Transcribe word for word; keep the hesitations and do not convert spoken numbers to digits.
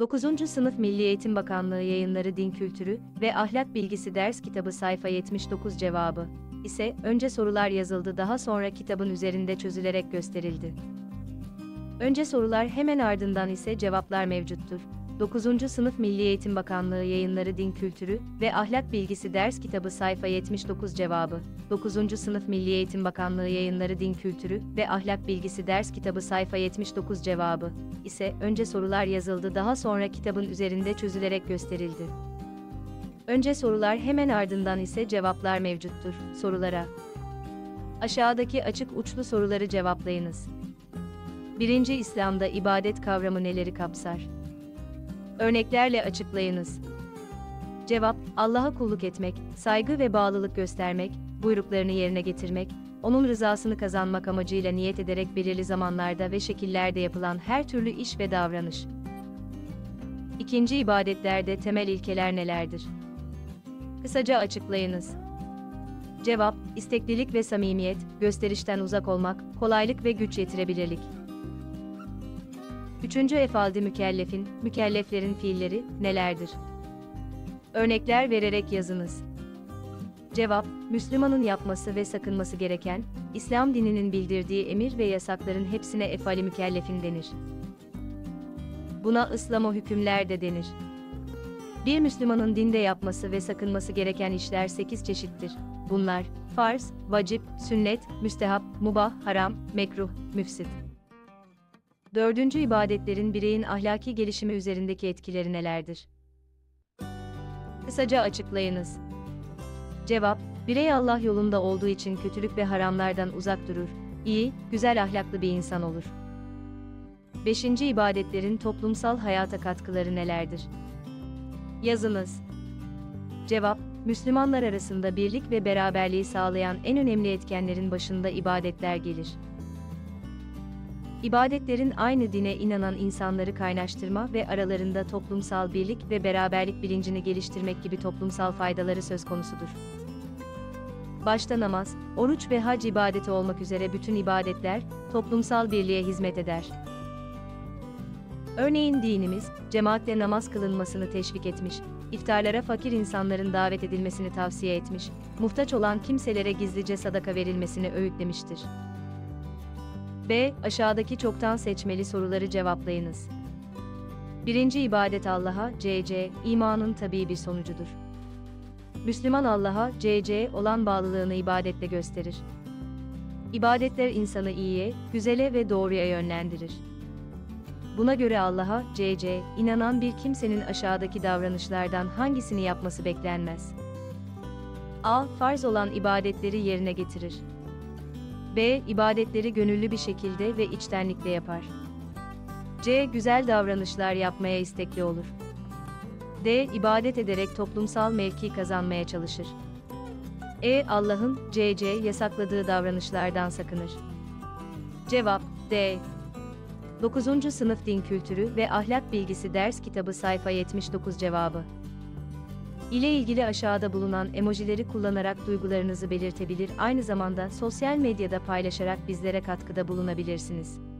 dokuzuncu Sınıf Milli Eğitim Bakanlığı Yayınları Din Kültürü ve Ahlak Bilgisi Ders Kitabı sayfa yetmiş dokuz cevabı ise önce sorular yazıldı, daha sonra kitabın üzerinde çözülerek gösterildi. Önce sorular, hemen ardından ise cevaplar mevcuttur. dokuzuncu Sınıf Milli Eğitim Bakanlığı Yayınları Din Kültürü ve Ahlak Bilgisi Ders Kitabı sayfa yetmiş dokuz cevabı dokuzuncu Sınıf Milli Eğitim Bakanlığı Yayınları Din Kültürü ve Ahlak Bilgisi Ders Kitabı sayfa yetmiş dokuz cevabı ise önce sorular yazıldı, daha sonra kitabın üzerinde çözülerek gösterildi. Önce sorular, hemen ardından ise cevaplar mevcuttur. Sorulara. Aşağıdaki açık uçlu soruları cevaplayınız. birinci İslam'da ibadet kavramı neleri kapsar? Örneklerle açıklayınız. Cevap: Allah'a kulluk etmek, saygı ve bağlılık göstermek, buyruklarını yerine getirmek, onun rızasını kazanmak amacıyla niyet ederek belirli zamanlarda ve şekillerde yapılan her türlü iş ve davranış. İkinci ibadetlerde temel ilkeler nelerdir? Kısaca açıklayınız. Cevap: İsteklilik ve samimiyet, gösterişten uzak olmak, kolaylık ve güç yetirebilirlik. Üçüncü efaldi mükellefin, mükelleflerin fiilleri nelerdir? Örnekler vererek yazınız. Cevap: Müslümanın yapması ve sakınması gereken, İslam dininin bildirdiği emir ve yasakların hepsine efali mükellefin denir. Buna ıslamo hükümler de denir. Bir Müslümanın dinde yapması ve sakınması gereken işler sekiz çeşittir. Bunlar: farz, vacip, sünnet, müstehap, mubah, haram, mekruh, müfsit. Dördüncü ibadetlerin bireyin ahlaki gelişimi üzerindeki etkileri nelerdir? Kısaca açıklayınız. Cevap: Birey Allah yolunda olduğu için kötülük ve haramlardan uzak durur, iyi, güzel ahlaklı bir insan olur. Beşinci ibadetlerin toplumsal hayata katkıları nelerdir? Yazınız. Cevap: Müslümanlar arasında birlik ve beraberliği sağlayan en önemli etkenlerin başında ibadetler gelir. İbadetlerin aynı dine inanan insanları kaynaştırma ve aralarında toplumsal birlik ve beraberlik bilincini geliştirmek gibi toplumsal faydaları söz konusudur. Başta namaz, oruç ve hac ibadeti olmak üzere bütün ibadetler, toplumsal birliğe hizmet eder. Örneğin dinimiz, cemaatle namaz kılınmasını teşvik etmiş, iftarlara fakir insanların davet edilmesini tavsiye etmiş, muhtaç olan kimselere gizlice sadaka verilmesini öğütlemiştir. B. Aşağıdaki çoktan seçmeli soruları cevaplayınız. Birinci ibadet Allah'a, C C, imanın tabii bir sonucudur. Müslüman Allah'a, C C, olan bağlılığını ibadetle gösterir. İbadetler insanı iyiye, güzele ve doğruya yönlendirir. Buna göre Allah'a, C C, inanan bir kimsenin aşağıdaki davranışlardan hangisini yapması beklenmez? A. Farz olan ibadetleri yerine getirir. B. İbadetleri gönüllü bir şekilde ve içtenlikle yapar. C. Güzel davranışlar yapmaya istekli olur. D. İbadet ederek toplumsal mevki kazanmaya çalışır. E. Allah'ın, C C, yasakladığı davranışlardan sakınır. Cevap: D. dokuzuncu Sınıf Din Kültürü ve Ahlak Bilgisi Ders Kitabı sayfa yetmiş dokuz cevabı ile ilgili aşağıda bulunan emojileri kullanarak duygularınızı belirtebilir, aynı zamanda sosyal medyada paylaşarak bizlere katkıda bulunabilirsiniz.